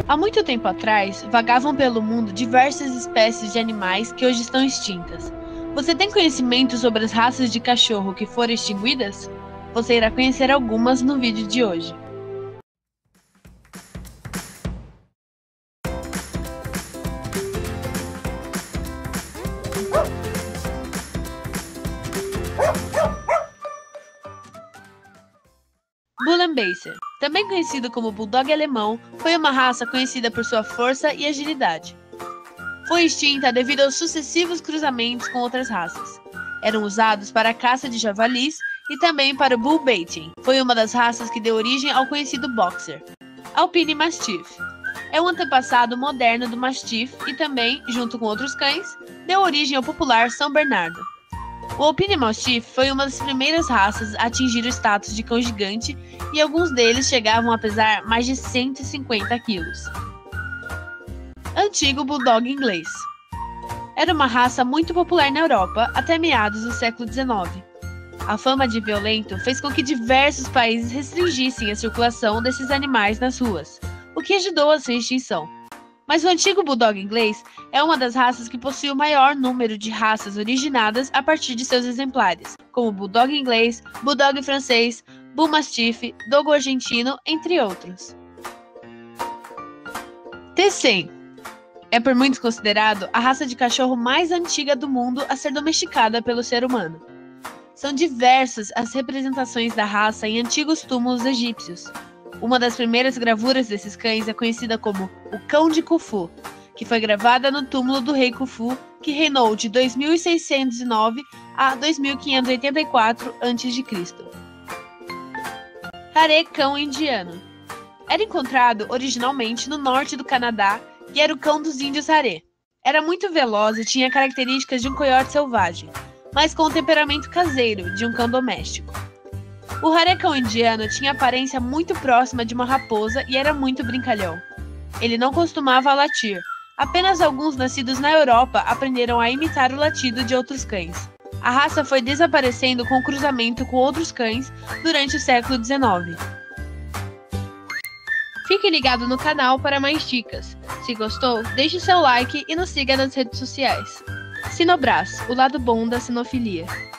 Há muito tempo atrás, vagavam pelo mundo diversas espécies de animais que hoje estão extintas. Você tem conhecimento sobre as raças de cachorro que foram extinguidas? Você irá conhecer algumas no vídeo de hoje. Bull Basser, também conhecido como Bulldog alemão, foi uma raça conhecida por sua força e agilidade. Foi extinta devido aos sucessivos cruzamentos com outras raças. Eram usados para a caça de javalis e também para o bull baiting. Foi uma das raças que deu origem ao conhecido boxer. Alpine Mastiff é um antepassado moderno do Mastiff e também, junto com outros cães, deu origem ao popular São Bernardo. O Alpine Mastiff foi uma das primeiras raças a atingir o status de cão gigante e alguns deles chegavam a pesar mais de 150 quilos. Antigo Bulldog inglês. Era uma raça muito popular na Europa até meados do século XIX. A fama de violento fez com que diversos países restringissem a circulação desses animais nas ruas, o que ajudou a sua extinção. Mas o antigo Bulldog inglês é uma das raças que possui o maior número de raças originadas a partir de seus exemplares, como Bulldog inglês, Bulldog francês, Bull Mastiff, Dogo argentino, entre outros. T100 é por muitos considerado a raça de cachorro mais antiga do mundo a ser domesticada pelo ser humano. São diversas as representações da raça em antigos túmulos egípcios. Uma das primeiras gravuras desses cães é conhecida como o Cão de Khufu, que foi gravada no túmulo do rei Khufu, que reinou de 2609 a 2584 a.C. Hare Cão indiano. Era encontrado originalmente no norte do Canadá e era o cão dos índios Hare. Era muito veloz e tinha características de um coiote selvagem, mas com o temperamento caseiro de um cão doméstico. O Hare Cão indiano tinha aparência muito próxima de uma raposa e era muito brincalhão. Ele não costumava latir. Apenas alguns nascidos na Europa aprenderam a imitar o latido de outros cães. A raça foi desaparecendo com o cruzamento com outros cães durante o século XIX. Fique ligado no canal para mais dicas. Se gostou, deixe seu like e nos siga nas redes sociais. Sinobras, o lado bom da sinofilia.